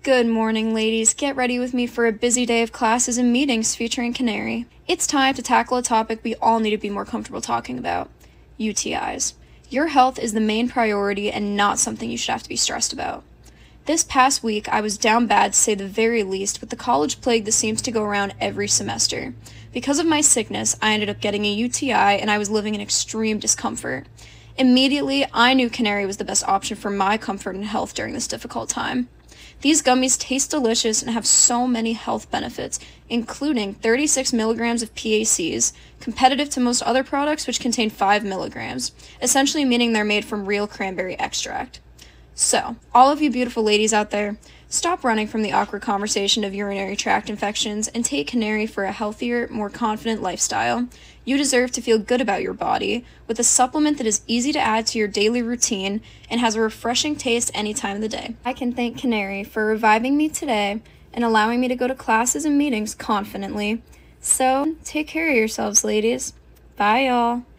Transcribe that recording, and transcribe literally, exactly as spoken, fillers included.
Good morning, ladies. Get ready with me for a busy day of classes and meetings featuring Canary. It's time to tackle a topic we all need to be more comfortable talking about: U T Is. Your health is the main priority and not something you should have to be stressed about. This past week, I was down bad to say the very least with the college plague that seems to go around every semester. Because of my sickness, I ended up getting a U T I and I was living in extreme discomfort. Immediately, I knew Canary was the best option for my comfort and health during this difficult time. These gummies taste delicious and have so many health benefits, including thirty-six milligrams of P A Cs, competitive to most other products which contain five milligrams, essentially meaning they're made from real cranberry extract. So, all of you beautiful ladies out there, stop running from the awkward conversation of urinary tract infections and take Canary for a healthier, more confident lifestyle. You deserve to feel good about your body with a supplement that is easy to add to your daily routine and has a refreshing taste any time of the day. I can thank Canary for reviving me today and allowing me to go to classes and meetings confidently. So, take care of yourselves, ladies. Bye, y'all.